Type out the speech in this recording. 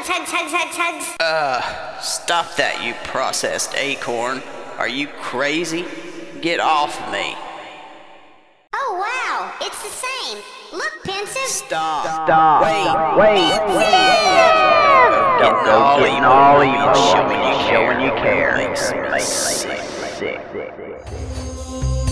hugs. Stop that, you processed acorn. Are you crazy? Get off me. Oh wow, it's the same. Look, Pensive. Stop. Wait. Don't go getting all evil showing you showing you care. Makes me Sick.